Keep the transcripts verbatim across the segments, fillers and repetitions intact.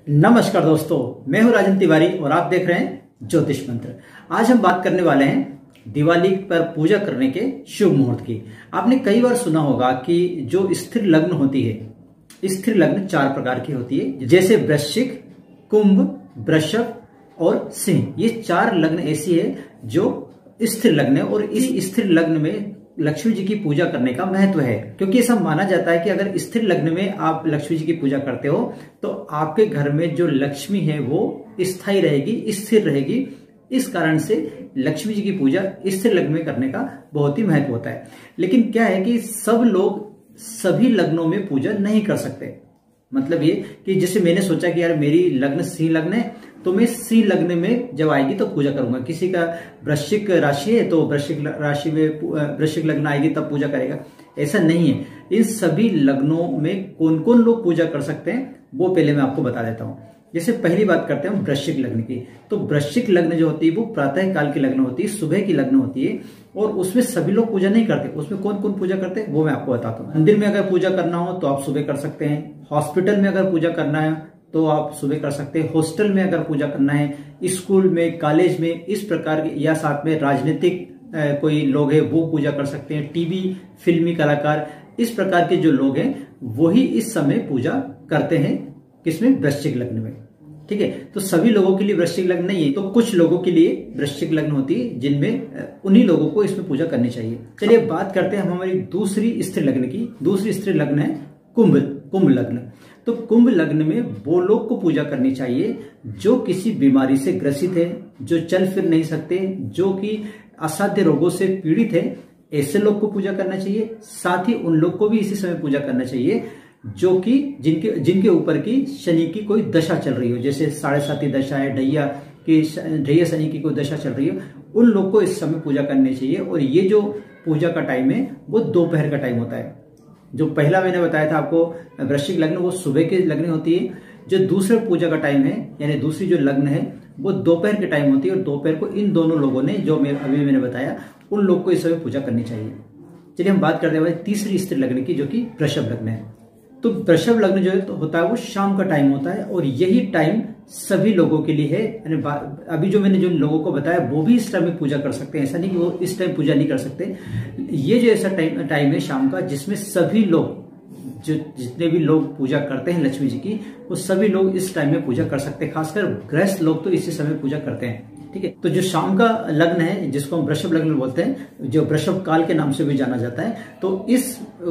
नमस्कार दोस्तों, मैं हूं राजन तिवारी और आप देख रहे हैं ज्योतिष मंत्र। आज हम बात करने वाले हैं दिवाली पर पूजा करने के शुभ मुहूर्त की। आपने कई बार सुना होगा कि जो स्थिर लग्न होती है, स्थिर लग्न चार प्रकार की होती है, जैसे वृश्चिक, कुंभ, वृषभ और सिंह। ये चार लग्न ऐसी है जो स्थिर लग्न है और इस स्थिर लग्न में लक्ष्मी जी की पूजा करने का महत्व है, क्योंकि ऐसा माना जाता है कि अगर स्थिर लग्न में आप लक्ष्मी जी की पूजा करते हो तो आपके घर में जो लक्ष्मी है वो स्थायी रहेगी, स्थिर रहेगी। इस कारण से लक्ष्मी जी की पूजा स्थिर लग्न में करने का बहुत ही महत्व होता है। लेकिन क्या है कि सब लोग सभी लग्नों में पूजा नहीं कर सकते। मतलब ये कि जैसे मैंने सोचा कि यार मेरी लग्न सिंह लग्न है तो मैं सिंह लग्न में जब आएगी तो पूजा करूंगा। किसी का वृश्चिक राशि है तो वृश्चिक राशि में वृश्चिक लग्न आएगी तब पूजा करेगा, ऐसा नहीं है। इन सभी लग्नों में कौन कौन लोग पूजा कर सकते हैं वो पहले मैं आपको बता देता हूँ। जैसे पहली बात करते हैं वृश्चिक लग्न की, तो वृश्चिक लग्न जो होती है वो प्रातः काल की लग्न होती है, सुबह की लग्न होती है और उसमें सभी लोग पूजा नहीं करते। उसमें कौन कौन पूजा करते हैं वो मैं आपको बताता हूँ। मंदिर में अगर पूजा करना हो तो आप सुबह कर सकते हैं, हॉस्पिटल में अगर पूजा करना है तो आप सुबह कर सकते हैं, हॉस्टल में अगर पूजा करना है, स्कूल में, कॉलेज में, इस प्रकार के, या साथ में राजनीतिक कोई लोग हैं वो पूजा कर सकते हैं, टीवी फिल्मी कलाकार, इस प्रकार के जो लोग हैं वही इस समय पूजा करते हैं। किसमें? वृश्चिक लग्न में। ठीक है, तो सभी लोगों के लिए वृश्चिक लग्न नहीं है, तो कुछ लोगों के लिए वृश्चिक लग्न होती है जिनमें उन्हीं लोगों को इसमें पूजा करनी चाहिए। चलिए बात करते हैं हम हमारी दूसरी स्थिर लग्न की। दूसरी स्थिर लग्न है कुंभ कुंभ लग्न। तो कुंभ लग्न में वो लोग को पूजा करनी चाहिए जो किसी बीमारी से ग्रसित है, जो चल फिर नहीं सकते, जो कि असाध्य रोगों से पीड़ित है, ऐसे लोग को पूजा करना चाहिए। साथ ही उन लोग को भी इसी समय पूजा करना चाहिए जो कि जिनके जिनके ऊपर की शनि की कोई दशा चल रही हो, जैसे साढ़े साती दशा है, ढैया की ढैया शनि की कोई दशा चल रही हो, उन लोग को इस समय पूजा करनी चाहिए। और ये जो पूजा का टाइम है वो दोपहर का टाइम होता है। जो पहला मैंने बताया था आपको वृश्चिक लग्न, वो सुबह के लग्न होती है। जो दूसरे पूजा का टाइम है यानी दूसरी जो लग्न है वो दोपहर के टाइम होती है और दोपहर को इन दोनों लोगों ने जो मैं अभी मैंने बताया उन लोग को इस समय पूजा करनी चाहिए। चलिए हम बात करते हैं तीसरी स्थिर लग्न की, जो कि वृषभ लग्न है। तो वृषभ लग्न जो है तो होता है वो शाम का टाइम होता है और यही टाइम सभी लोगों के लिए है। यानी अभी जो मैंने जो लोगों को बताया वो भी इस टाइम में पूजा कर सकते हैं, ऐसा नहीं कि वो इस टाइम पूजा नहीं कर सकते। ये जो ऐसा टाइम टाइम है शाम का जिसमें सभी लोग, जो जितने भी लोग पूजा करते हैं लक्ष्मी जी की, वो सभी लोग इस टाइम में पूजा कर सकते हैं। खासकर गृहस्थ लोग तो इसी समय पूजा करते हैं। ठीक है, तो जो शाम का लग्न है जिसको हम वृषभ लग्न बोलते हैं, जो वृषभ काल के नाम से भी जाना जाता है, तो इस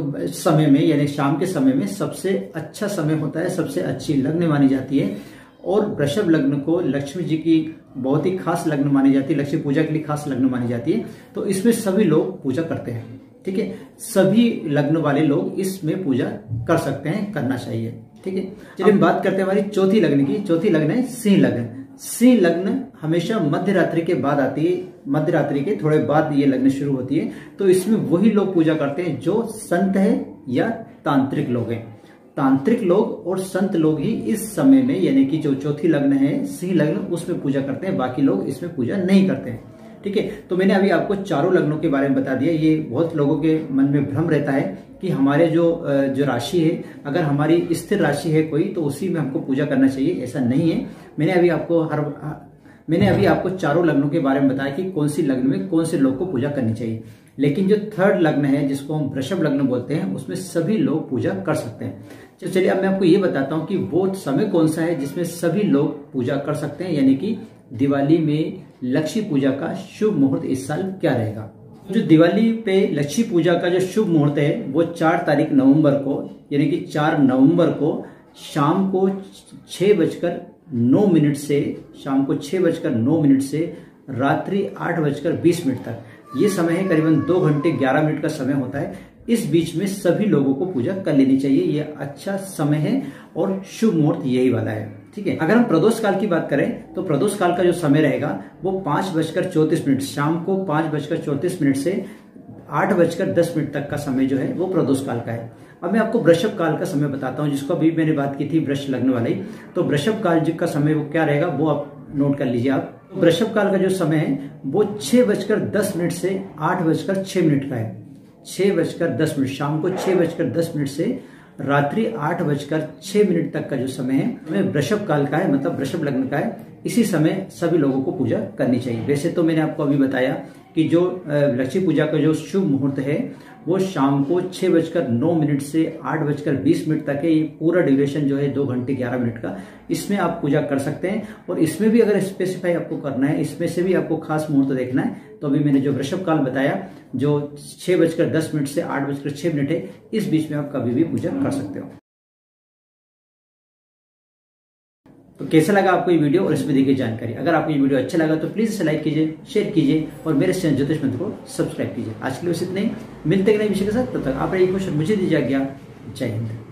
समय में यानी शाम के समय में सबसे अच्छा समय होता है, सबसे अच्छी लग्न मानी जाती है। और वृषभ लग्न को लक्ष्मी जी की बहुत ही खास लग्न मानी जाती है, लक्ष्मी पूजा के लिए खास लग्न मानी जाती है। तो इसमें सभी लोग पूजा करते हैं। ठीक है, सभी लग्न वाले लोग इसमें पूजा कर सकते हैं, करना चाहिए। ठीक है, चलिए हम बात करते हैं हमारी चौथी लग्न की। चौथी लग्न है सिंह लग्न। सिंह लग्न हमेशा मध्य रात्रि के बाद आती है, मध्य रात्रि के थोड़े बाद ये लग्न शुरू होती है। तो इसमें वही लोग पूजा करते हैं जो संत है या तांत्रिक लोग हैं। तांत्रिक लोग और संत लोग ही इस समय में यानी कि जो चौथी लग्न है सिंह लग्न, उसमें पूजा करते हैं, बाकी लोग इसमें पूजा नहीं करते हैं। ठीक है, तो मैंने अभी आपको चारों लग्नों के बारे में बता दिया। ये बहुत लोगों के मन में भ्रम रहता है कि हमारे जो जो राशि है, अगर हमारी स्थिर राशि है कोई तो उसी में हमको पूजा करना चाहिए, ऐसा नहीं है। मैंने अभी आपको हर मैंने अभी आपको चारों लग्नों के बारे में बताया कि कौन सी लग्न में कौन से लोग को पूजा करनी चाहिए। लेकिन जो थर्ड लग्न है जिसको हम वृषभ लग्न बोलते हैं, उसमें सभी लोग पूजा कर सकते हैं। तो चलिए अब मैं आपको ये बताता हूँ कि वो समय कौन सा है जिसमें सभी लोग पूजा कर सकते हैं, यानी कि दिवाली में लक्ष्मी पूजा का शुभ मुहूर्त इस साल क्या रहेगा। जो दिवाली पे लक्ष्मी पूजा का जो शुभ मुहूर्त है वो चार तारीख नवंबर को, यानी कि चार नवंबर को शाम को छह बजकर नौ मिनट से शाम को छह बजकर नौ मिनट से रात्रि आठ बजकर बीस मिनट तक, ये समय है। करीबन दो घंटे ग्यारह मिनट का समय होता है। इस बीच में सभी लोगों को पूजा कर लेनी चाहिए। ये अच्छा समय है और शुभ मुहूर्त यही वाला है। ठीक है, अगर हम प्रदोष काल की बात करें तो प्रदोष काल का जो समय रहेगा वो पांच बजकर चौतीस मिनट शाम को पांच बजकर चौतीस मिनट से आठ बजकर दस मिनट तक का समय जो है वो प्रदोष काल का है। अब मैं आपको वृषभ काल का समय बताता हूँ, जिसको अभी मैंने बात की थी वृष लग्न वाली। तो वृषभ काल का समय वो क्या रहेगा वो आप नोट कर लीजिए आप। वृषभ काल का जो समय है वो छह बजकर दस मिनट से आठ बजकर छह मिनट का है। छह बजकर दस मिनट शाम को छह बजकर दस मिनट से रात्रि आठ बजकर छह मिनट तक का जो समय है हमें वृषभ काल का है, मतलब वृषभ लग्न का है। इसी समय सभी लोगों को पूजा करनी चाहिए। वैसे तो मैंने आपको अभी बताया कि जो लक्ष्मी पूजा का जो शुभ मुहूर्त है वो शाम को छह बजकर नौ मिनट से आठ बजकर बीस मिनट तक है। ये पूरा ड्यूरेशन जो है दो घंटे ग्यारह मिनट का, इसमें आप पूजा कर सकते हैं। और इसमें भी अगर स्पेसिफाई आपको करना है, इसमें से भी आपको खास मुहूर्त देखना है, तो अभी मैंने जो वृषभ काल बताया जो छह बजकर दस मिनट से आठ बजकर छह मिनट है, इस बीच में आप कभी भी पूजा कर सकते हो। तो कैसा लगा आपको ये वीडियो और इसमें दी गई जानकारी? अगर आपको ये वीडियो अच्छा लगा तो प्लीज इसे लाइक कीजिए, शेयर कीजिए और मेरे चैनल ज्योतिष मंत्र को सब्सक्राइब कीजिए। आज के लिए बस इतने, मिलते हैं नए विषय के साथ। तब तक आप रहिए खुश और मुझे दीजिए आज्ञा। जय हिंद।